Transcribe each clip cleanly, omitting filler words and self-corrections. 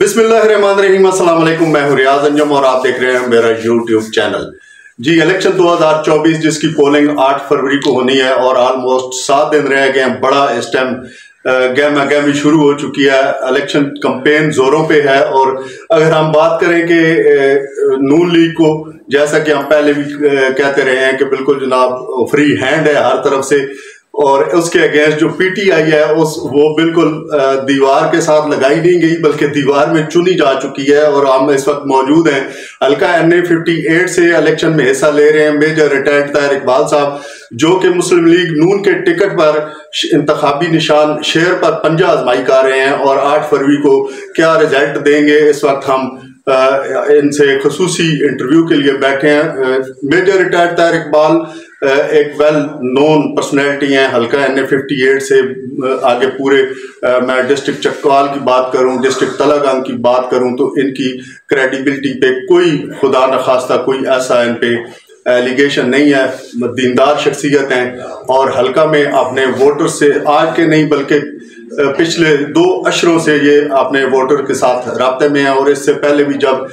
बिस्मिल्लाहिर्रहमानिर्रहीम, अस्सलाम वालेकुम। मैं हूं रियाज अंजम और आप देख रहे हैं मेरा यूट्यूब चैनल। जी, इलेक्शन 2024 जिसकी पोलिंग 8 फरवरी को होनी है और ऑलमोस्ट 7 दिन रह गए हैं। बड़ा इस टाइम गहमा गहमी शुरू हो चुकी है। इलेक्शन कैंपेन जोरों पे है और अगर हम बात करें कि नून लीग को, जैसा कि हम पहले भी कहते रहे हैं कि बिल्कुल जनाब फ्री हैंड है हर तरफ से, और उसके अगेंस्ट जो पीटीआई है वो बिल्कुल दीवार के साथ लगाई नहीं गई बल्कि दीवार में चुनी जा चुकी है। और हम इस वक्त मौजूद हैं हल्का NA 58 से इलेक्शन में हिस्सा ले रहे हैं मेजर रिटायर्ड ताहिर इकबाल साहब, जो कि मुस्लिम लीग नून के टिकट पर इंतखाबी निशान शेर पर पंजा आजमाई कर रहे हैं और 8 फरवरी को क्या रिजल्ट देंगे, इस वक्त हम इनसे खसूसी इंटरव्यू के लिए बैठे हैं। मेजर रिटायर्ड ताहिर इकबाल एक वेल नोन पर्सनैलिटी हैं हल्का NA 58 से आगे पूरे। मैं डिस्ट्रिक्ट चकवाल की बात करूं, डिस्ट्रिक्ट तलागंग की बात करूं तो इनकी क्रेडिबिलिटी पे कोई खुदा न खास्ता कोई ऐसा इन पे एलिगेशन नहीं है। दीनदार शख्सियत हैं और हल्का में अपने वोटर से आज के नहीं बल्कि पिछले 2 अशरों से ये अपने वोटर के साथ राब्ते में हैं। और इससे पहले भी जब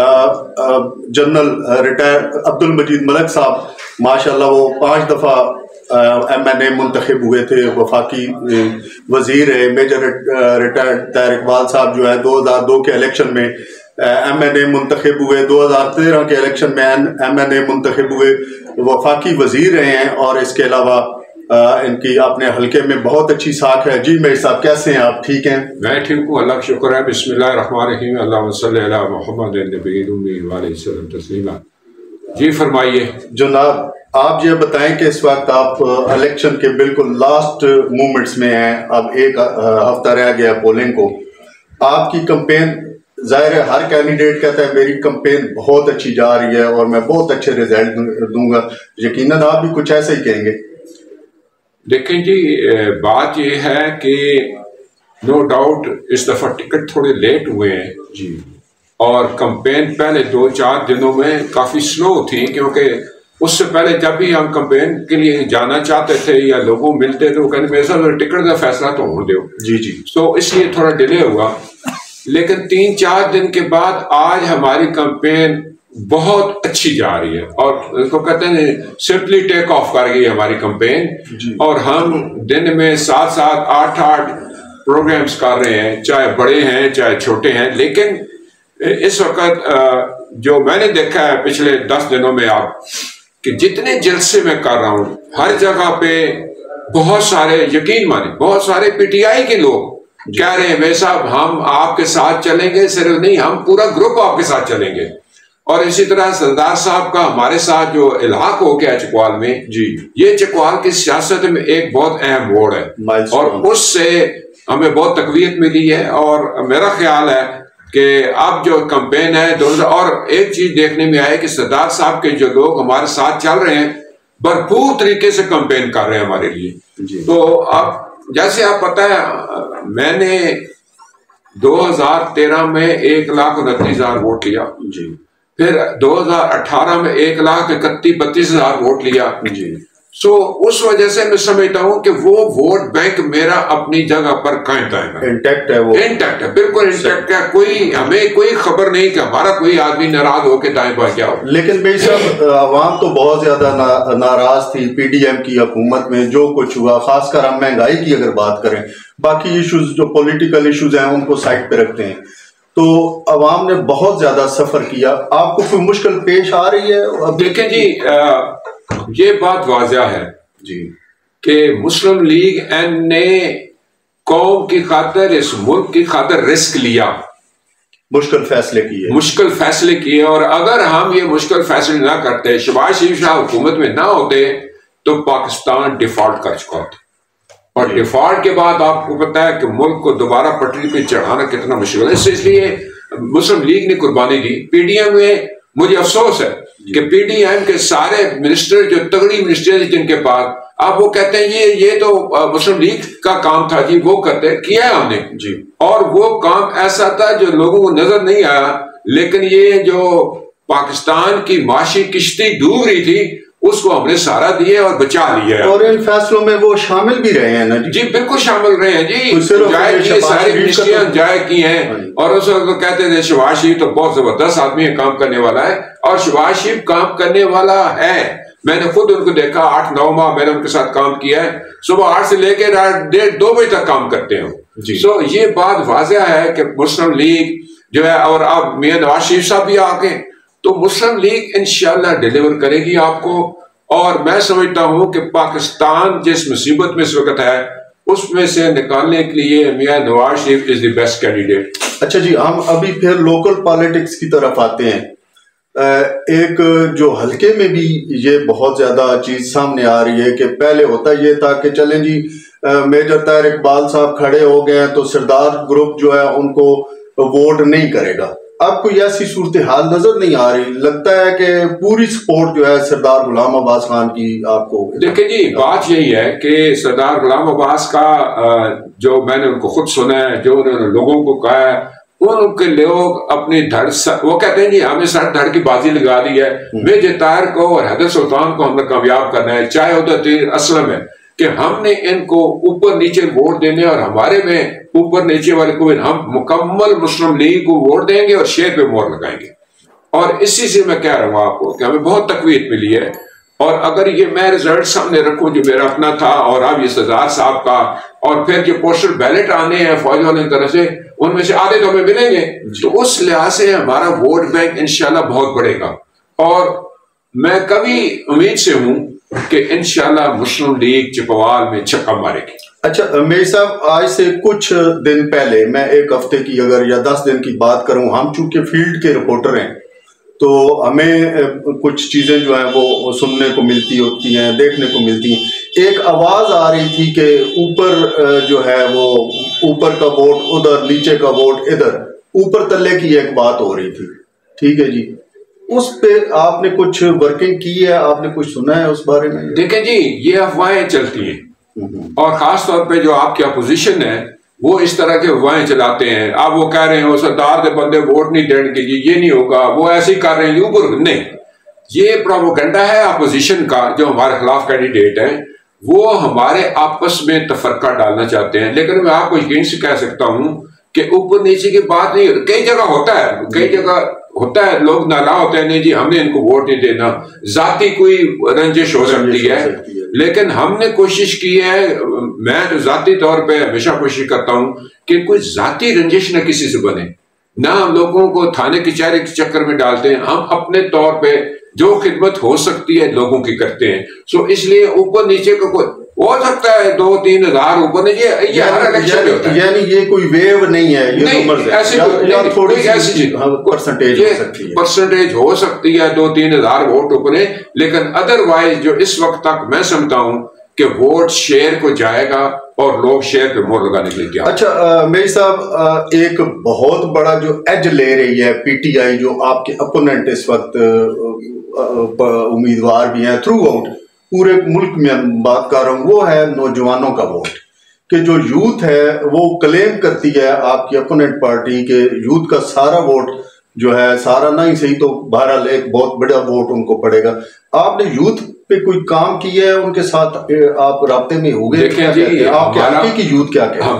जनरल रिटायर अब्दुल मजीद मलिक साहब माशाल्लाह वो 5 दफ़ा MNA मुंतखब हुए थे, वफाकी वजीर है। मेजर रिटायर्ड ताहिर इकबाल साहब जो है 2002 के इलेक्शन में MNA मुंतखब हुए, 2013 के इलेक्शन में MNA मुंतखब हुए, वफाकी वजीर रहे हैं। और इसके अलावा इनकी अपने हल्के में बहुत अच्छी साख है। जी मेरे साहब, कैसे हैं आप? ठीक हैं? मैं ठीक हूँ, अल्लाह का शुक्र है। बिस्मिल्लाहिर्रहमानिर्रहीम, अल्लाहुम्मा सल्ली अला मुहम्मद नबील उम्मी व अलैहि वसल्लम तस्लीमा। जी फरमाइए जनाब, आप ये बताएं कि इस वक्त आप इलेक्शन के बिल्कुल लास्ट मोमेंट्स में हैं। अब एक हफ्ता रह गया पोलिंग को। आपकी कैंपेन, जाहिर है हर कैंडिडेट कहता है मेरी कैंपेन बहुत अच्छी जा रही है और मैं बहुत अच्छे रिजल्ट दूंगा, यकीनन आप भी कुछ ऐसा ही कहेंगे। देखें जी, बात ये है कि नो डाउट इस दफ़ा टिकट थोड़े लेट हुए हैं जी, और कैंपेन पहले 2-4 दिनों में काफ़ी स्लो थी, क्योंकि उससे पहले जब भी हम कैंपेन के लिए जाना चाहते थे या लोगों मिलते थे वो कहते मेरे साथ टिकट का फैसला तो हो दो जी जी। तो इसलिए थोड़ा डिले हुआ। लेकिन 3-4 दिन के बाद आज हमारी कैंपेन बहुत अच्छी जा रही है और इसको कहते हैं सिंपली टेक ऑफ कर गई हमारी कैंपेन। और हम दिन में 7-7, 8-8 प्रोग्राम्स कर रहे हैं, चाहे बड़े हैं चाहे छोटे हैं। लेकिन इस वक्त जो मैंने देखा है पिछले 10 दिनों में आप कि जितने जलसे मैं कर रहा हूँ हर जगह पे बहुत सारे, यकीन माने बहुत सारे PTI के लोग कह रहे हैं भाई साहब हम आपके साथ चलेंगे, सिर्फ नहीं हम पूरा ग्रुप आपके साथ चलेंगे। और इसी तरह सरदार साहब का हमारे साथ जो इलाक हो गया चकवाल में जी, ये चकवाल की सियासत में एक बहुत अहम मोड़ है और उससे हमें बहुत तकवीत मिली है। और मेरा ख्याल है कि अब जो कैंपेन है और एक चीज देखने में आए कि सरदार साहब के जो लोग हमारे साथ चल रहे हैं भरपूर तरीके से कैंपेन कर रहे हैं हमारे लिए। तो अब जैसे आप पता है मैंने 2013 में 1,29,000 वोट लिया जी, फिर 2018 में 1,31,32,000 वोट लिया जी। सो उस वजह से मैं समझता हूँ कि वो वोट बैंक मेरा अपनी जगह पर कायम है, इंटैक्ट है, वो इंटैक्ट है, बिल्कुल इंटैक्ट है। कोई हमें कोई खबर नहीं कि हमारा कोई आदमी नाराज होकर दाएं बाएं क्या हो। लेकिन भाई साहब आवाम तो बहुत ज्यादा नाराज थी PDM की हुकूमत में जो कुछ हुआ, खासकर हम महंगाई की अगर बात करें, बाकी इश्यूज जो पॉलिटिकल इश्यूज हैं उनको साइड पे रखते हैं, तो अवाम ने बहुत ज्यादा सफर किया। आपको कोई मुश्किल पेश आ रही है? अब देखें जी, ये बात वाज़ह है जी कि मुस्लिम लीग ने कौम की खातिर, इस मुल्क की खातिर रिस्क लिया, मुश्किल फैसले किए। और अगर हम ये मुश्किल फैसले ना करते, शहबाज शरीफ शाह हुकूमत में ना होते तो पाकिस्तान डिफॉल्ट कर चुका होता। और डिफॉल्ट के बाद आपको पता है कि मुल्क को दोबारा पटरी पे चढ़ाना कितना मुश्किल है। इसलिए मुस्लिम लीग ने कुर्बानी दी। PDM में मुझे अफसोस है कि PDM के सारे मिनिस्टर जो तगड़ी मिनिस्टर जिनके पास, अब वो कहते हैं ये तो मुस्लिम लीग का काम था जी, वो करते किया है हमने जी। और वो काम ऐसा था जो लोगों को नजर नहीं आया, लेकिन ये जो पाकिस्तान की माशी किश्ती डूब रही थी اس کو ہم نے سہارا دیا اور بچا لیا ہے، اور ان فیصلوں میں وہ شامل بھی رہے ہیں نا جی؟ جی بالکل شامل رہے ہیں جی، جائے کی ساری منسٹریاں جائے کی ہیں، اور اس وقت کہتے تھے شہباز شریف تو بہت زبردست آدمی ہے، کام کرنے والا ہے، اور شہباز شریف کام کرنے والا ہے، میں نے خود ان کو دیکھا 8-9 ماہ میں نے ان کے ساتھ کام کیا ہے، صبح 8 سے لے کے رات 1:30-2 بجے تک کام کرتے ہیں۔ سو یہ بات واضح ہے کہ مسلم لیگ جو ہے، اور اب میاں نواز شریف صاحب بھی آ گئے تو مسلم لیگ انشاءاللہ ڈیلیور کرے گی آپ کو، اور میں سمجھتا ہوں کہ پاکستان جس مصیبت میں اس وقت ہے اس میں سے نکالنے کے لیے میاں نواز شریف از دی بیسٹ کینڈیڈیٹ۔ اچھا جی، ہم ابھی پھر لوکل پالیٹکس کی طرف آتے ہیں۔ ایک جو حلقے میں بھی یہ بہت زیادہ چیز سامنے آ رہی ہے کہ پہلے ہوتا یہ تھا کہ چلیں جی میجر طاہر اقبال صاحب کھڑے ہو گئے ہیں تو سردار گروپ جو ہے ان کو ووٹ نہیں کرے گا، اب کوئی ایسی صورتحال نظر نہیں آ رہی، لگتا ہے کہ پوری سپورٹ جو ہے سردار غلام عباس خان کی آپ کو؟ دیکھیں جی بات یہی ہے کہ سردار غلام عباس کا جو میں نے ان کو خود سنا ہے، جو انہوں نے لوگوں کو کہا ہے، ان کے لوگ اپنی دھڑ وہ کہتے ہیں جی ہمیں سر دھڑ کی بازی لگا دی ہے، میجر طاہر کو اور حیدر سلطان کو ہم نے کامیاب کرنا ہے، چاہے ادھر اسلم ہے، کہ ہم نے ان کو اوپر نیچے ووٹ دینے، اور ہمارے میں اوپر نیچے والے کو ہم مکمل مسلم لیگ کو ووٹ دیں گے اور شیر پہ مہر لگائیں گے۔ اور اسی سے میں کہہ رہا ہوں آپ کو کہ ہمیں بہت تقویت ملی ہے، اور اگر یہ میں رزلٹ سامنے رکھوں جو میرا اپنا تھا اور اب یہ سردار صاحب کا، اور پھر جو پوسٹل بیلٹ آنے ہیں فوج والوں کی طرف سے ان میں سے آدھے تو ہمیں ملیں گے، تو اس لحاظ سے ہمارا ووٹ بینک انشاءاللہ بہت بڑھے گا، اور میں کبھی امید سے ہوں کہ انشاءاللہ مسلم لیگ چپوال میں چھکا مارے گی۔ اچھا میری صاحب، آج سے کچھ دن پہلے، میں ایک ہفتے کی اگر یا 10 دن کی بات کروں، ہم چونکہ فیلڈ کے رپورٹر ہیں تو ہمیں کچھ چیزیں جو ہیں وہ سننے کو ملتی ہوتی ہیں، دیکھنے کو ملتی ہیں۔ ایک آواز آ رہی تھی کہ اوپر جو ہے وہ اوپر کا ووٹ ادھر، نیچے کا ووٹ ادھر، اوپر تلے کی ایک بات ہو رہی تھی، ٹھیک ہے جی، اس پہ آپ نے کچھ ورکنگ کی ہے، آپ نے کچھ سنا ہے اس بارے میں؟ دیکھیں جی یہ افواہیں چلتی ہیں، اور خاص طور پہ جو آپ کی اپوزیشن ہے وہ اس طرح کے افواہیں چلاتے ہیں، اب وہ کہہ رہے ہیں وہ سردار دے بندے ووٹ نہیں دیں گے جی، یہ نہیں ہوگا، وہ ایسے ہی کر رہے ہیں اوپر، نہیں، یہ پروپیگنڈا ہے اپوزیشن کا، جو ہمارے خلاف کینڈیڈیٹ ہیں وہ ہمارے آپس میں تفرقہ ڈالنا چاہتے ہیں، لیکن میں آپ کو یقین سے کہہ سکتا ہوں کہ اوپر نیچے کی بات نہیں، کئی جگہ ہوتا ہے، کئی جگہ ہوتا ہے، لوگ نالا ہوتے ہیں نہیں جی ہم نے ان کو ووٹ نہیں دینا، ذاتی کوئی رنجش ہو سکتی ہے، لیکن ہم نے کوشش کی ہے، میں تو ذاتی طور پہ ہمیشہ کوشش کرتا ہوں کہ کوئی ذاتی رنجش نہ کسی سے بنے، نہ ہم لوگوں کو تھانے کچہرے کے چکر میں ڈالتے ہیں، ہم اپنے طور پہ جو خدمت ہو سکتی ہے لوگوں کی کرتے ہیں، سو اس لیے اوپر نیچے کا کوئی ہو سکتا ہے 2-3 ہزار اوپر نیچے، یہ ہر الیکشن میں ہوتا ہے، یعنی یہ کوئی ویو نہیں ہے، یہ نمبرز ہے، یا تھوڑی سی پرسنٹیج ہو سکتی ہے، پرسنٹیج ہو سکتی ہے 2-3 ہزار ووٹ اوپر ہے، لیکن ادروائز جو اس وقت تک میں سمجھتا ہوں کہ ووٹ شیئر کو جائے گا اور لوگ شیئر پہ مہر لگانے کے لیے کیا۔ اچھا میری صاحب، ایک بہت بڑا جو ایج لے رہی ہے پی ٹی آئی، جو آپ کے اپوننٹ اس وقت امیدوار بھی ہیں تھرو آؤٹ پورے ملک میں بات کر رہا ہوں، وہ ہے نوجوانوں کا ووٹ، کہ جو یوتھ ہے وہ کلیم کرتی ہے آپ کی اپوننٹ پارٹی کہ یوتھ کا سارا ووٹ جو ہے، سارا نہیں صحیح تو بہرحال ایک بہت بڑا ووٹ ان کو پڑے گا۔ آپ نے یوتھ پہ کوئی کام کیا ہے، ان کے ساتھ آپ رابطے میں ہو گئے؟ دیکھیں جی آپ کے حلقے کی یوتھ کیا کہتے ہیں؟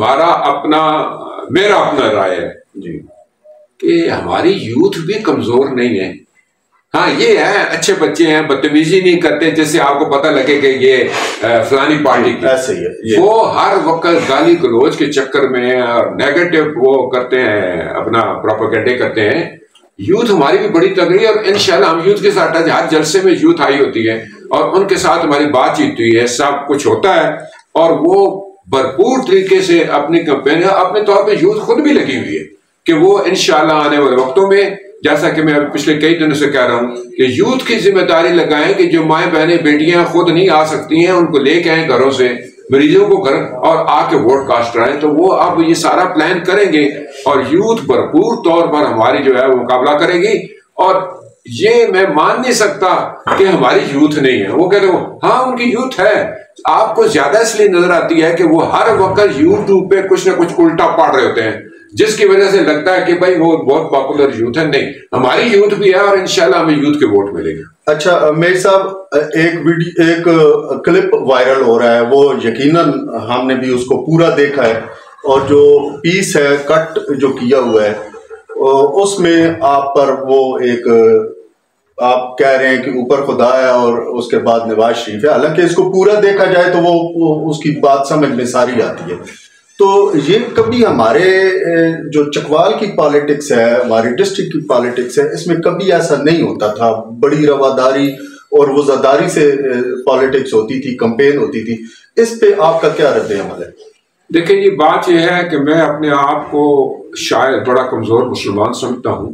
میرا اپنا رائے ہے جی کہ ہماری یوتھ بھی کمزور نہیں ہے، ہاں یہ ہے اچھے بچے ہیں، بدتمیزی نہیں کرتے جس سے آپ کو پتہ لگے کہ یہ فلانی پارٹی کی، ایسے ہی ہے، وہ ہر وقت گالی گلوچ کے چکر میں اور نیگیٹو وہ کرتے ہیں، اپنا پروپیگنڈے کرتے ہیں۔ یوتھ ہماری بھی بڑی تگڑی ہے، اور انشاءاللہ ہم یوتھ کے ساتھ ہر جلسے میں یوتھ آئی ہوتی ہے اور ان کے ساتھ ہماری بات چیت ہوئی ہے، سب کچھ ہوتا ہے، اور وہ بھرپور طریقے سے اپنی کمپین اپنے طور پہ یوتھ خود بھی لگی ہوئی ہے کہ وہ انشاءاللہ آنے والے وقتوں میں، جیسا کہ میں پچھلے کئی دنوں سے کہہ رہا ہوں کہ یوتھ کی ذمہ داری لگائیں کہ جو مائیں بہنیں بیٹیاں خود نہیں آ سکتی ہیں ان کو لے کے آئیں گھروں سے، مریضوں کو گھر اور آ کے ووٹ کاسٹ کرائیں، تو وہ اب یہ سارا پلان کریں گے اور یوتھ بھرپور طور پر ہماری جو ہے وہ مقابلہ کرے گی۔ اور یہ میں مان نہیں سکتا کہ ہماری یوتھ نہیں ہے، وہ کہتے ہیں ہاں ان کی یوتھ ہے، آپ کو زیادہ اس لیے نظر آتی ہے کہ وہ ہر وقت یوٹیوب پہ کچھ نہ کچھ الٹا پڑھ رہے ہوتے ہیں، جس کی وجہ سے لگتا ہے کہ بھائی وہ بہت پاپولر یوتھ ہے. نہیں, ہماری یوتھ بھی ہے اور انشاءاللہ ہمیں یوتھ کے ووٹ ملے گا. اچھا میر صاحب, ایک کلپ وائرل ہو رہا ہے, وہ یقیناً ہم نے بھی اس کو پورا دیکھا ہے, اور جو پیس ہے کٹ جو کیا ہوا ہے اس میں آپ پر وہ ایک آپ کہہ رہے ہیں کہ اوپر خدا ہے اور اس کے بعد نواز شریف ہے. حالانکہ اس کو پورا دیکھا جائے تو وہ اس کی بات سمجھ میں ساری آتی ہے. تو یہ کبھی ہمارے جو چکوال کی پالیٹکس ہے, ہماری ڈسٹرکٹ کی پالیٹکس ہے, اس میں کبھی ایسا نہیں ہوتا تھا. بڑی رواداری اور وزاداری سے پالیٹکس ہوتی تھی, کمپین ہوتی تھی. اس پہ آپ کا کیا رد عمل ہے؟ دیکھیں یہ بات یہ ہے کہ میں اپنے آپ کو شاید بڑا کمزور مسلمان سمجھتا ہوں,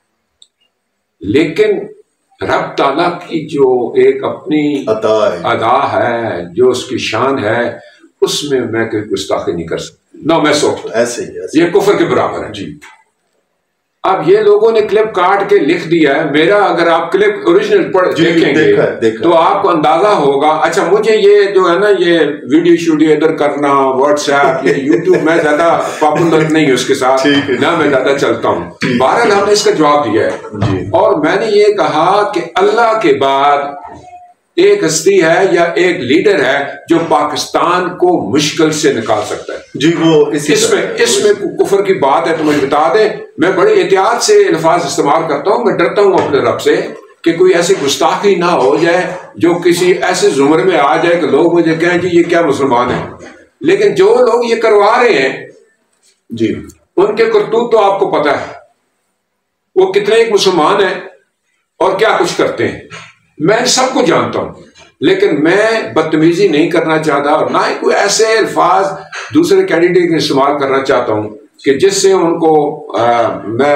لیکن رب تعالیٰ کی جو ایک اپنی ادا ہے, جو اس کی شان ہے, اس میں میں کوئی گستاخی نہیں کر سکتا. نہ میں سوچتا ایسے یہ کفر کے برابر ہے. جی اب یہ لوگوں نے کلپ کاٹ کے لکھ دیا ہے, میرا اگر آپ کلپ اوریجنل پڑھ دیکھیں گے تو آپ کو اندازہ ہوگا. اچھا مجھے یہ جو ہے نا یہ ویڈیو شوڈیو ادھر کرنا, واٹس ایپ یا یوٹیوب, میں زیادہ پاپولر نہیں ہوں اس کے ساتھ, نہ میں زیادہ چلتا ہوں. بہرحال ہم نے اس کا جواب دیا ہے, اور میں نے یہ کہا کہ اللہ کے بعد ایک ہستی ہے یا ایک لیڈر ہے جو پاکستان کو مشکل سے نکال سکتا ہے. جی وہ اس میں کفر کی بات ہے تو مجھے بتا دیں. میں بڑی احتیاط سے الفاظ استعمال کرتا ہوں, میں ڈرتا ہوں اپنے رب سے کہ کوئی ایسی گستاخی نہ ہو جائے جو کسی ایسے زمرے میں آ جائے کہ لوگ مجھے کہیں کہ یہ کیا مسلمان ہیں. لیکن جو لوگ یہ کروا رہے ہیں جی ان کے کرتوت تو آپ کو پتا ہے, وہ کتنے ایک مسلمان ہیں اور کیا کچھ کرتے ہیں. میں سب کو جانتا ہوں, لیکن میں بدتمیزی نہیں کرنا چاہتا, اور نہ ہی کوئی ایسے الفاظ دوسرے کینڈیڈیٹ کے استعمال کرنا چاہتا ہوں کہ جس سے ان کو میں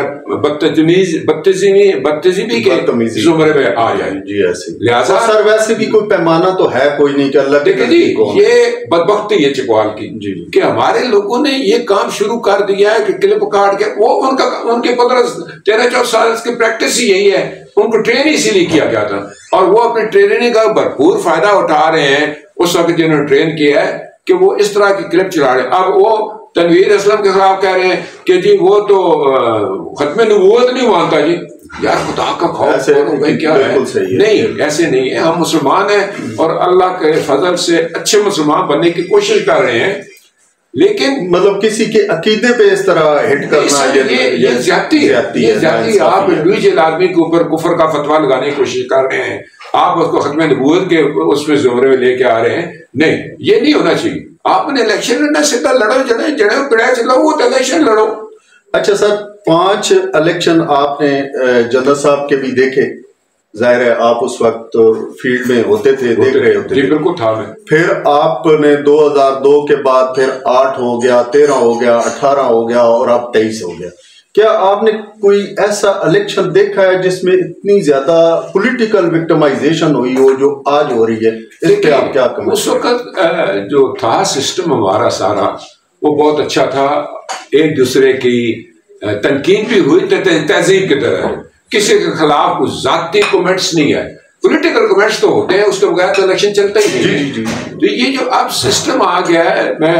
بدتمیزی کے زمرے میں آ جائے. جی ایسے لہٰذا سر ویسے بھی کوئی پیمانہ تو ہے کوئی نہیں کہ اللہ دیکھیں جی یہ بدبختی ہے چکوال کی کہ ہمارے لوگوں نے یہ کام شروع کر دیا ہے کہ کلپ کاٹ کے وہ ان کے 13-14 سال کی پریکٹس ہی یہی ہے. ان کو ٹرین اسی لیے کیا گیا تھا, اور وہ اپنی ٹریننگ کا بھرپور فائدہ اٹھا رہے ہیں اس وقت جنہوں نے ٹرین کیا ہے کہ وہ اس طرح کی کلپ چلا رہے ہیں. اب وہ تنویر اسلم کے خلاف کہہ رہے ہیں کہ جی وہ تو ختم نبوت نہیں مانتا. جی یار خدا کا خوف کیا ہے؟ نہیں ایسے نہیں ہے, ہم مسلمان ہیں اور اللہ کے فضل سے اچھے مسلمان بننے کی کوشش کر رہے ہیں, لیکن مطلب کسی کے عقیدے پہ اس طرح ہٹ کرنا یہ زیادتی ہے. آپ انڈیویجل آدمی کے اوپر کفر کا فتویٰ لگانے کی کوشش کر رہے ہیں, آپ اس کو ختم نبوت کے اس میں زمرے میں لے کے آ رہے ہیں. نہیں یہ نہیں ہونا چاہیے. آپ نے الیکشن لڑنا سیدھا لڑو, جڑے پڑے چلو وہ الیکشن لڑو. اچھا سر 5 الیکشن آپ نے جنرل صاحب کے بھی دیکھے, ظاہر ہے آپ اس وقت فیلڈ میں ہوتے تھے, دیکھ رہے ہوتے تھے. جی بالکل تھا میں. پھر آپ نے 2002 کے بعد پھر 8 ہو گیا, 13 ہو گیا, 18 ہو گیا اور اب 23 ہو گیا. کیا آپ نے کوئی ایسا الیکشن دیکھا ہے جس میں اتنی زیادہ پولیٹیکل وکٹمائزیشن ہوئی ہو جو آج ہو رہی ہے؟ اس پہ آپ کیا کہیں؟ اس وقت جو تھا سسٹم ہمارا سارا وہ بہت اچھا تھا. ایک دوسرے کی تنقید بھی ہوئی تہذیب کی طرح, کسی کے خلاف کوئی ذاتی کومنٹس نہیں ہے. پولیٹیکل کومنٹس تو ہوتے ہیں, اس کے بغیر تو الیکشن چلتا ہی نہیں. تو یہ جو اب سسٹم آ گیا ہے, میں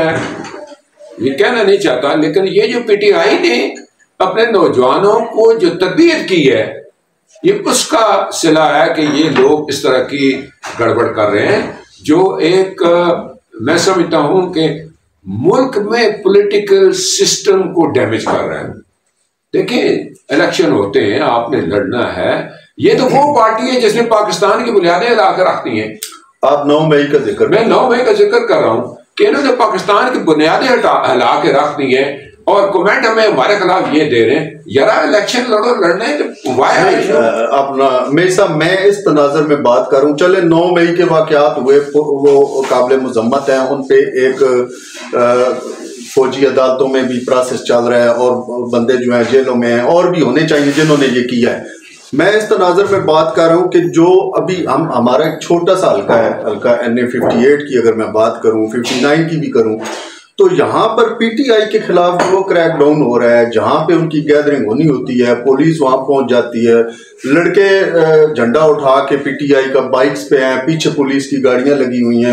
یہ کہنا نہیں چاہتا, لیکن یہ جو پی ٹی آئی نے اپنے نوجوانوں کو جو تربیت کی ہے یہ اس کا صلہ ہے کہ یہ لوگ اس طرح کی گڑبڑ کر رہے ہیں جو ایک میں سمجھتا ہوں کہ ملک میں پولیٹیکل سسٹم کو ڈیمیج کر رہے ہیں. دیکھیں الیکشن ہوتے ہیں, آپ نے لڑنا ہے. یہ تو وہ پارٹی ہے جس نے پاکستان کی بنیادیں ہلا کے رکھتی ہیں. آپ 9 مئی کا ذکر, میں 9 مئی کا ذکر کر رہا ہوں کہ انہوں نے پاکستان کی بنیادیں ہلا کے رکھ دی ہیں, اور کمنٹ ہمیں ہمارے خلاف یہ دے رہے ہیں یار الیکشن لڑو, لڑنے اپنا میرے صاحب میں اس تناظر میں بات کروں. چلے 9 مئی کے واقعات ہوئے وہ قابل مذمت ہیں, ان پہ ایک فوجی عدالتوں میں بھی پروسیس چل رہا ہے اور بندے جو ہیں جیلوں میں ہیں, اور بھی ہونے چاہیے جنہوں نے یہ کیا ہے. میں اس تناظر میں بات کر رہا ہوں کہ جو ابھی ہمارا ایک چھوٹا سا حلقہ ہے, حلقہ NA58 کی اگر میں بات کروں, 59 کی بھی کروں, تو یہاں پر پی ٹی آئی کے خلاف وہ کریک ڈاؤن ہو رہا ہے. جہاں پہ ان کی گیدرنگ ہونی ہوتی ہے پولیس وہاں پہنچ جاتی ہے, لڑکے جھنڈا اٹھا کے پی ٹی آئی کا بائکس پہ ہیں, پیچھے پولیس کی گاڑیاں لگی ہوئی ہیں,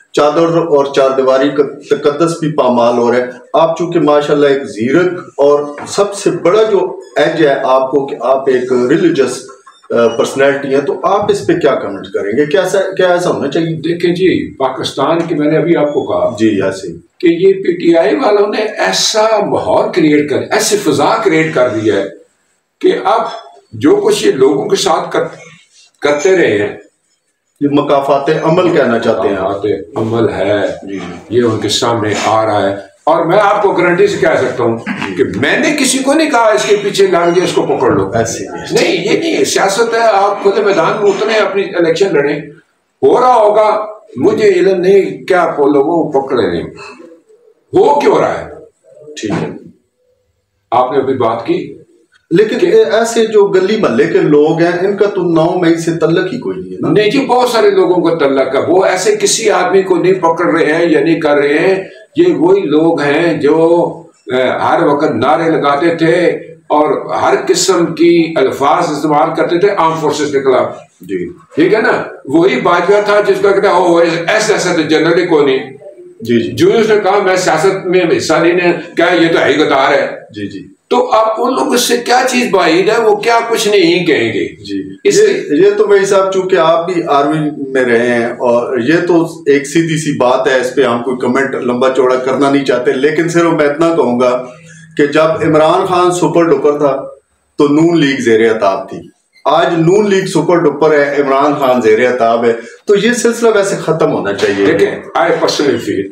चादर और चारदीवारी का तकद्दस भी पामाल हो रहा है। आप चूंकि माशाल्लाह एक जीरक और सबसे बड़ा जो एज है आपको कि आप एक रिलीजियस पर्सनैलिटी है, तो आप इस पे क्या कमेंट करेंगे? क्या ऐसा होना चाहिए? देखिए जी, पाकिस्तान की मैंने अभी आपको कहा जी ऐसे कि ये पीटीआई वालों ने ऐसा माहौल क्रिएट कर, ऐसी फिजा क्रिएट कर दी है कि अब जो कुछ ये लोगों के साथ करते रहे हैं, ये मकाफाते अमल कहना चाहते हैं, मकाफाते अमल है, ये उनके सामने आ रहा है। और मैं आपको गारंटी से कह सकता हूँ कि मैंने किसी को नहीं कहा इसके पीछे लग गया इसको पकड़ लो, ऐसे नहीं, ये नहीं, सियासत है। आप खुले मैदान में उतरे, अपनी इलेक्शन लड़े, हो रहा होगा, मुझे इल्म नहीं क्या आप लोगों को पकड़े नहीं, हो क्यों रहा है, ठीक है, आपने अभी बात की। लेकिन ऐसे जो गली महल्ले के लोग हैं इनका तो 9 मई से तल्लक ही कोई नहीं है ना? नहीं जी, बहुत सारे लोगों को तल्लक है, वो ऐसे किसी आदमी को नहीं पकड़ रहे हैं या नहीं कर रहे हैं। ये वही लोग हैं जो हर वक्त नारे लगाते थे और हर किस्म की अल्फाज इस्तेमाल करते थे आर्म फोर्सेस के खिलाफ, जी ठीक है ना। वही बाजवा था जिसका कहता हो ऐसा तो जनरली को नहीं, जी जी, जो उसने कहा मैं सियासत में हिस्सा लेने, क्या ये तो है गद्दार है, जी जी। तो अब उन लोगों से क्या चीज बाहिर है, वो क्या कुछ नहीं कहेंगे जी। ये तो भाई साहब चूंकि आप भी आर्मी में रहे हैं और ये तो एक सीधी सी बात है, इस पे हम कोई कमेंट लंबा चौड़ा करना नहीं चाहते, लेकिन सिर्फ मैं इतना कहूंगा कि जब इमरान खान सुपर डुपर था तो नून लीग ज़ेरे अताब थी, आज नून लीग सुपर डुपर है, इमरान खान ज़ेरे अताब है, तो ये सिलसिला वैसे खत्म होना चाहिए। देखिए, आई पर्सनली फील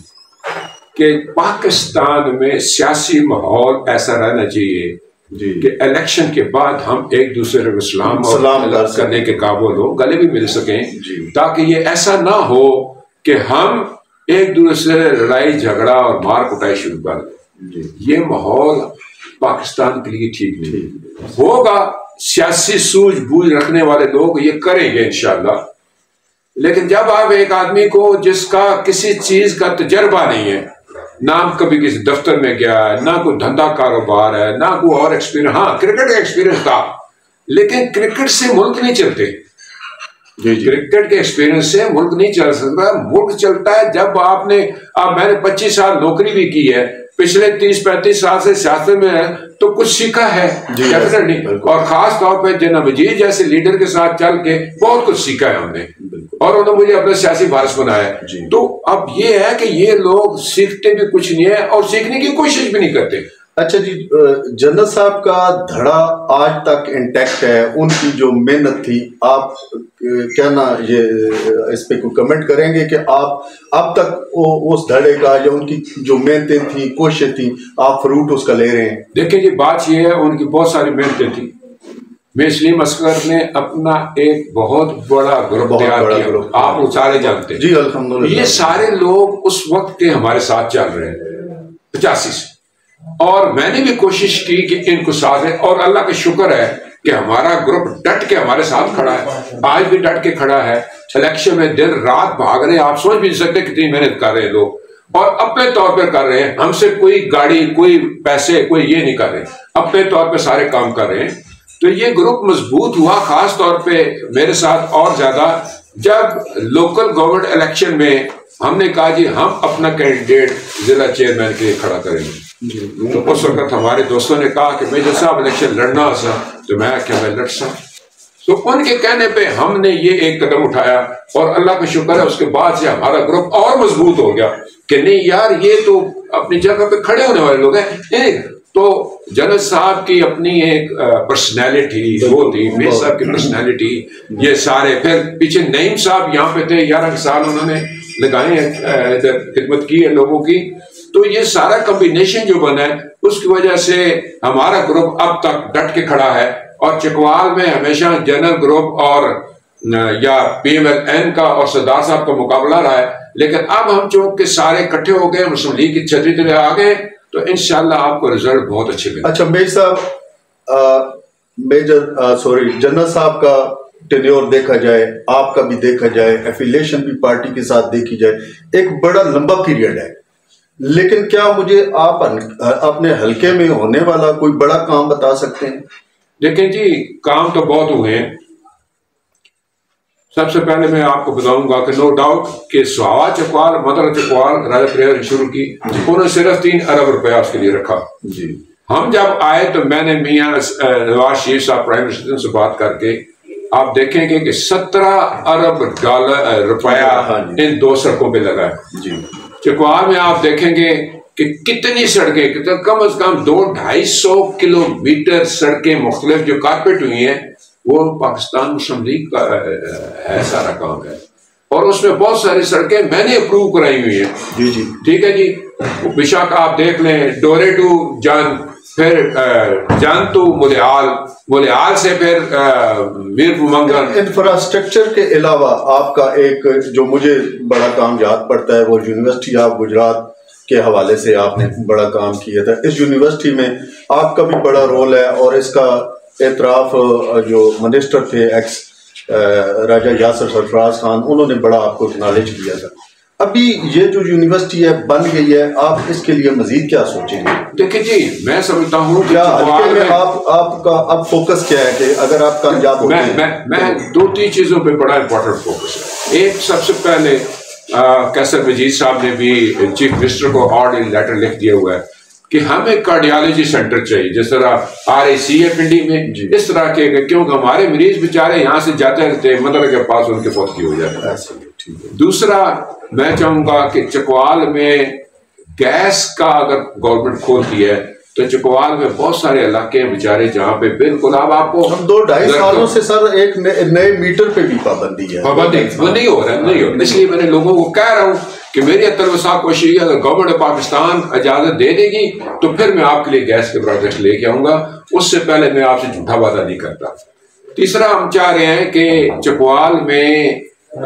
कि पाकिस्तान में सियासी माहौल ऐसा रहना चाहिए कि इलेक्शन के बाद हम एक दूसरे को सलाम करने के काबिल हो, गले भी मिल सकें, ताकि ये ऐसा ना हो कि हम एक दूसरे से लड़ाई झगड़ा और मार कुटाई शुरू कर दें। ये माहौल पाकिस्तान के लिए ठीक नहीं होगा। सियासी सूझबूझ रखने वाले लोग ये करेंगे इंशाल्लाह, लेकिन जब आप एक आदमी को जिसका किसी चीज का तजर्बा नहीं है, ना कभी किसी दफ्तर में गया है, ना कोई धंधा कारोबार है, ना कोई और एक्सपीरियंस, हाँ क्रिकेट का एक्सपीरियंस था, लेकिन क्रिकेट से मुल्क नहीं चलते। क्रिकेट के एक्सपीरियंस से मुल्क नहीं चल सकता। मुल्क चलता है जब आपने, अब मैंने 25 साल नौकरी भी की है, पिछले 30-35 साल से सियासत में है, तो कुछ सीखा है डेफिनेटली, और खास तौर पे जिन्ना वजीर जैसे लीडर के साथ चल के बहुत कुछ सीखा है हमने, और उन्होंने मुझे अपना सियासी वारिस बनाया। तो अब ये है कि ये लोग सीखते भी कुछ नहीं है और सीखने की कोशिश भी नहीं करते। अच्छा जी, जनरल साहब का धड़ा आज तक इंटैक्ट है, उनकी जो मेहनत थी, आप क्या ना ये इस पे कोई कमेंट करेंगे कि आप अब तक उस धड़े का या उनकी जो मेहनतें थी, कोशिशें थी, आप फ्रूट उसका ले रहे हैं? देखिए जी, बात ये है, उनकी बहुत सारी मेहनतें थी। मुस्लिम अस्कर ने अपना एक बहुत बड़ा ग्रुप तैयार किया, आप वो सारे जानते हैं जी, अल्हम्दुलिल्लाह। ये सारे लोग उस वक्त के हमारे साथ चल रहे हैं 85 से, और मैंने भी कोशिश की कि इनको साथ है, और अल्लाह का शुक्र है कि हमारा ग्रुप डट के हमारे साथ खड़ा है, आज भी डट के खड़ा है। इलेक्शन में दिन रात भाग रहे हैं, आप सोच भी नहीं सकते कितनी मेहनत कर रहे हैं लोग, और अपने तौर पर कर रहे हैं। हमसे कोई गाड़ी, कोई पैसे, कोई ये नहीं कर रहे, अपने तौर पर सारे काम कर रहे हैं। तो ये ग्रुप मजबूत हुआ खास तौर पे मेरे साथ और ज्यादा जब लोकल गवर्नमेंट इलेक्शन में हमने कहा जी हम अपना कैंडिडेट जिला चेयरमैन के लिए खड़ा करेंगे। तो उस वक्त हमारे दोस्तों ने कहा कि मेजर साहब इलेक्शन लड़ना सा, तो मैं क्या मैं लड़ सकता। तो उनके कहने पे हमने ये एक कदम उठाया, और अल्लाह का शुक्र है उसके बाद से हमारा ग्रुप और मजबूत हो गया कि नहीं यार ये तो अपनी जगह पे खड़े होने वाले लोग हैं। तो जनरल साहब की अपनी एक पर्सनैलिटी वो थी, मेरे साहब की पर्सनैलिटी, ये सारे, फिर पीछे नईम साहब यहाँ पे थे, 11 साल उन्होंने लगाए हैं, खिदमत की है लोगों की। तो ये सारा कॉम्बिनेशन जो बना है उसकी वजह से हमारा ग्रुप अब तक डट के खड़ा है, और चकवाल में हमेशा जनरल ग्रुप और या PMLN का और सरदार साहब का मुकाबला रहा है। लेकिन अब हम चौक के सारे इकट्ठे हो गए, मुस्लिम लीग की छतरी तले आ गए, तो इंशाल्लाह आपको रिजल्ट बहुत अच्छे मिलेंगे। अच्छा मेजर साहब, जनरल साहब का टेन्योर देखा जाए, आपका भी देखा जाए, एफिलिएशन भी पार्टी के साथ देखी जाए, एक बड़ा लंबा पीरियड है, लेकिन क्या मुझे आप अपने हल्के में होने वाला कोई बड़ा काम बता सकते हैं? देखें जी, काम तो बहुत हुए हैं, سب سے پہلے میں آپ کو بتاؤں گا کہ نو ڈاؤٹ کہ سہاوا چکوال مدر چکوال راجہ پریار شروع کی، انہوں نے صرف 3 ارب روپیہ اس کے لیے رکھا. ہم جب آئے تو میں نے میاں نواز شریف صاحب پرائم منسٹر سے بات کر کے آپ دیکھیں گے کہ 17 ارب روپیہ ان 2 سڑکوں پہ لگا ہے. چکوال میں آپ دیکھیں گے کہ کتنی سڑکیں، کم از کم 200-250 کلومیٹر سڑکیں مختلف جو کارپیٹ ہوئی ہیں، وہ پاکستان مسلم لیگ کا ہے سارا کام ہے. اور اس میں بہت ساری سڑکیں میں نے اپروو کرائی ہوئی ہیں. ٹھیک ہے جی. بشاک آپ دیکھ لیں ڈورے ٹو جان، پھر جان تو مولیال سے پھر میر منگل. انفراسٹرکچر کے علاوہ آپ کا ایک جو مجھے بڑا کام یاد پڑتا ہے وہ یونیورسٹی آف گجرات کے حوالے سے آپ نے بڑا کام کیا تھا. اس یونیورسٹی میں آپ کا بھی بڑا رول ہے، اور اس کا اعتراف جو منسٹر تھے ایکس راجہ یاسر سرفراز خان، انہوں نے بڑا آپ کو اکنالج کیا تھا. ابھی یہ جو یونیورسٹی ہے بن گئی ہے، آپ اس کے لیے مزید کیا سوچیں گے؟ دیکھیں جی میں سمجھتا ہوں کیا حلقے میں آپ کا اب فوکس کیا ہے کہ اگر آپ کامیاب ہوتے ہیں؟ میں 2-3 چیزوں پہ بڑا امپورٹنٹ فوکس ہے. ایک سب سے پہلے کیسر مجید صاحب نے بھی چیف منسٹر کو آرڈر لیٹر لکھ دیا ہوا ہے کہ ہمیں کارڈیالوجی سینٹر چاہیے، جس طرح RAC ہے پنڈی میں، اس طرح کے، کیونکہ ہمارے مریض بیچارے یہاں سے جاتے رہتے ہیں مدر کے پاس ان کے فوت ہو جاتا ہے. دوسرا میں چاہوں گا کہ چکوال میں گیس کا اگر گورنمنٹ کھولتی ہے تو چکوال میں بہت سارے علاقے ہیں بیچارے جہاں پہ بالکل آپ کو 2-2.5 سالوں سے سر ایک نئے میٹر پہ بھی پابندی ہے. وہ نہیں ہو رہا نہیں ہو رہا. اس لیے میں نے لوگوں کو کہہ رہا ہوں کہ میری اتلوسا کوشش ہے، اگر گورنمنٹ آف پاکستان اجازت دے دے گی تو پھر میں آپ کے لیے گیس کے پروجیکٹ لے کے آؤں گا. اس سے پہلے میں آپ سے جھوٹا وعدہ نہیں کرتا. تیسرا ہم چاہ رہے ہیں کہ چکوال میں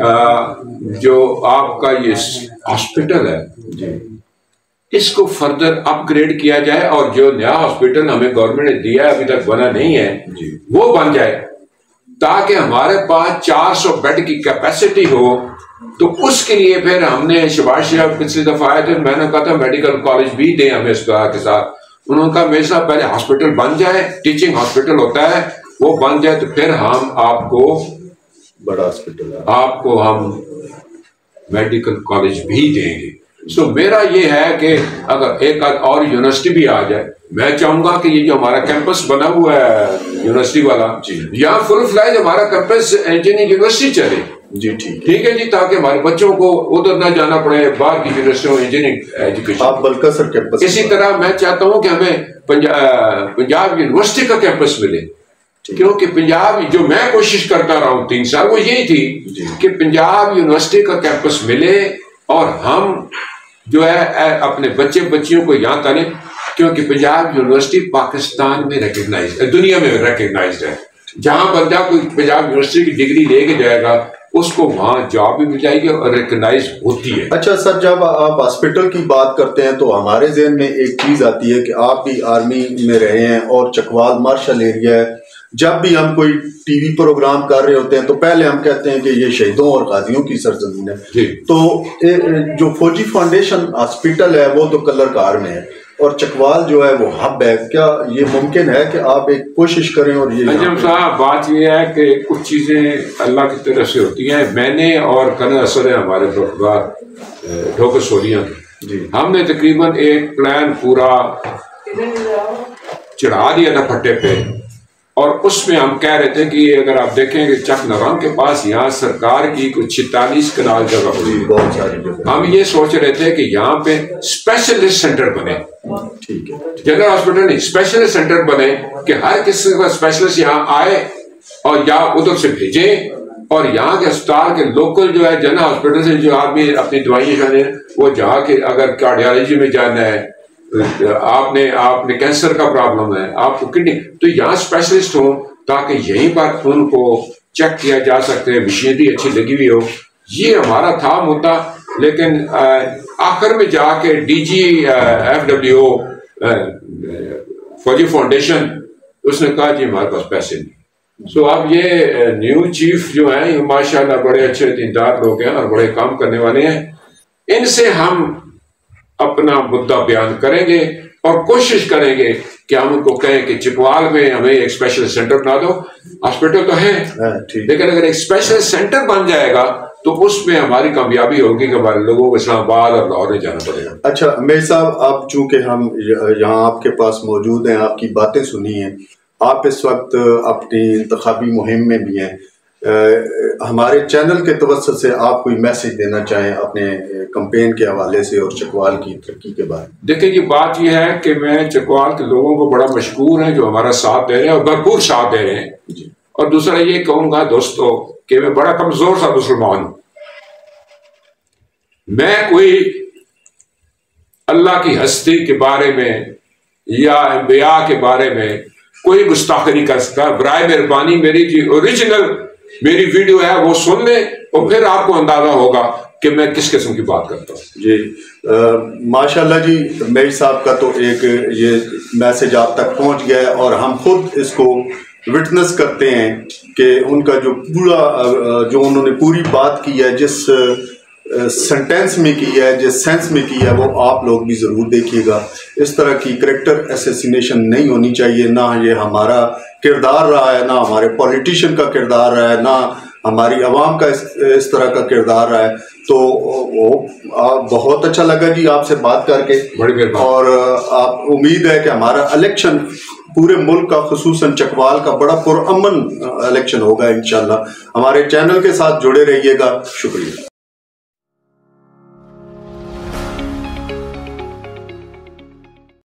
جو آپ کا یہ ہاسپٹل ہے اس کو فردر اپ گریڈ کیا جائے، اور جو نیا ہاسپٹل ہمیں گورنمنٹ نے دیا ہے ابھی تک بنا نہیں ہے وہ بن جائے، تاکہ ہمارے پاس 400 بیڈ کی کیپیسٹی ہو. تو اس کے لیے پھر ہم نے شباز شریف پچھلی دفعہ آئے تھے، میں نے کہا تھا میڈیکل کالج بھی دیں ہمیں اس کے ساتھ. انہوں نے کہا میرے ساتھ پہلے ہاسپٹل بن جائے، ٹیچنگ ہاسپٹل ہوتا ہے وہ بن جائے تو پھر ہم آپ کو بڑا ہاسپٹل آپ کو ہم میڈیکل کالج بھی دیں گے. سو میرا یہ ہے کہ اگر ایک اور یونیورسٹی بھی آ جائے، میں چاہوں گا کہ یہ جو ہمارا کیمپس بنا ہوا ہے یونیورسٹی والا، یہاں فل فلیج ہمارا کیمپس انجینئرنگ یونیورسٹی چلے. ٹھیک ہے جی، تاکہ ہمارے بچوں کو ادھر نہ جانا پڑے باہر کی یونیورسٹیوں ایجنٹنگ ایجوکیشن. اسی طرح میں چاہتا ہوں کہ ہمیں پنجاب یونیورسٹی کا کیمپس ملے، کیونکہ پنجاب جو میں کوشش کرتا رہا ہوں 3 سال وہ یہی تھی کہ پنجاب یونیورسٹی کا کیمپس ملے اور ہم جو ہے اپنے بچیوں کو یہاں تعلیم، کیونکہ پنجاب یونیورسٹی پاکستان میں ریکگنائز ہے، دنیا میں ریکگنائزڈ ہے. جہاں بندہ کوئی پنجاب یونیورسٹی کی ڈگری لے کے جائے گا اس کو وہاں جاب بھی مل جائے گی اور ریکگنائز ہوتی ہے. اچھا سر، جب آپ ہاسپٹل کی بات کرتے ہیں تو ہمارے ذہن میں ایک چیز آتی ہے کہ آپ بھی آرمی میں رہے ہیں اور چکوال مارشل ایریا ہے. جب بھی ہم کوئی ٹی وی پروگرام کر رہے ہوتے ہیں تو پہلے ہم کہتے ہیں کہ یہ شہیدوں اور غازیوں کی سرزمین ہے. تو جو فوجی فاؤنڈیشن ہاسپٹل ہے وہ تو کلر کار میں ہے اور چکوال جو ہے وہ ہب ہے. کیا یہ ممکن ہے کہ آپ ایک کوشش کریں؟ اور یہ انجم صاحب بات یہ ہے کہ کچھ چیزیں اللہ کی طرف سے ہوتی ہیں. میں نے اور کرنل اسد ہیں ہمارے ڈھوکر سولیاں کی، ہم نے تقریباً ایک پلان پورا چڑھا دیا تھا پھٹے پہ، اور اس میں ہم کہہ رہے تھے کہ اگر آپ دیکھیں کہ چک نران کے پاس یہاں سرکار کی کچھ 46 کنال جگہ ہوئی، بہت ساری ہم یہ سوچ رہے تھے کہ یہاں پہ اسپیشلسٹ سینٹر بنے. جنرل ہاسپٹل نہیں، اسپیشلسٹ سینٹر بنے کہ ہر کسی کا اسپیشلسٹ یہاں آئے اور یا ادھر سے بھیجیں، اور یہاں کے اسپتال کے لوکل جو ہے جنرل ہاسپٹل سے جو آدمی اپنی دوائیں جانے وہ جہاں کے اگر کارڈیالوجی میں جانا ہے، آپ نے کینسر کا پرابلم ہے، آپ کو کڈنی، تو یہاں اسپیشلسٹ ہوں تاکہ یہیں پر ان کو چیک کیا جا سکتے، مشینری اچھی لگی ہوئی ہو. یہ ہمارا تھا مدعا. لیکن آخر میں جا کے DGFWO فوجی فاؤنڈیشن اس نے کہا جی ہمارے پاس پیسے نہیں. سو اب یہ نیو چیف جو ہیں یہ ماشاءاللہ بڑے اچھے دیندار لوگ ہیں اور بڑے کام کرنے والے ہیں. ان سے ہم اپنا مدعا بیان کریں گے اور کوشش کریں گے کہ ہم ان کو کہیں کہ چکوال میں ہمیں ایک اسپیشل سینٹر بنا دو. ہاسپٹل تو ہے لیکن اگر ایک اسپیشل سینٹر بن جائے گا تو اس میں ہماری کامیابی ہوگی کہ ہمارے لوگوں کو اسلام آباد اور لاہور نہیں جانا پڑے گا. اچھا میر صاحب، اب چونکہ ہم یہاں آپ کے پاس موجود ہیں، آپ کی باتیں سنی ہیں، آپ اس وقت اپنی انتخابی مہم میں بھی ہیں، ہمارے چینل کے توسط سے آپ کوئی میسج دینا چاہیں اپنے کمپین کے حوالے سے اور چکوال کی ترقی کے بارے میں؟ دیکھیں، یہ بات یہ ہے کہ میں چکوال کے لوگوں کو بڑا مشکور ہیں جو ہمارا ساتھ دے رہے ہیں اور بھرپور ساتھ دے رہے ہیں. اور دوسرا یہ کہوں گا دوستو کہ میں بڑا کمزور سا مسلمان ہوں. میں کوئی اللہ کی ہستی کے بارے میں یا انبیاء کے بارے میں کوئی گستاخی نہیں کر سکتا. برائے مہربانی میری جو اوریجنل میری ویڈیو ہے وہ سن لیں اور پھر آپ کو اندازہ ہوگا کہ میں کس قسم کی بات کرتا ہوں. جی ماشاءاللہ جی، میر صاحب کا تو ایک یہ میسج آپ تک پہنچ گیا ہے اور ہم خود اس کو وٹنس کرتے ہیں کہ ان کا جو پورا جو انہوں نے پوری بات کی ہے، جس سنٹینس میں کی ہے، جس سینس میں کی ہے، وہ آپ لوگ بھی ضرور دیکھیے گا. اس طرح کی کریکٹر اسیسینیشن نہیں ہونی چاہیے. نہ یہ ہمارا کردار رہا ہے، نہ ہمارے پولیٹیشین کا کردار رہا ہے، نہ ہماری عوام کا اس طرح کا کردار رہا ہے. تو بہت اچھا لگا جی آپ سے بات کر کے، اور آپ امید ہے کہ ہمارا الیکشن پورے ملک کا، خصوصاً چکوال کا، بڑا پرامن الیکشن ہوگا انشاءاللہ. ہمارے چینل کے ساتھ جڑے رہیے گا. شکریہ.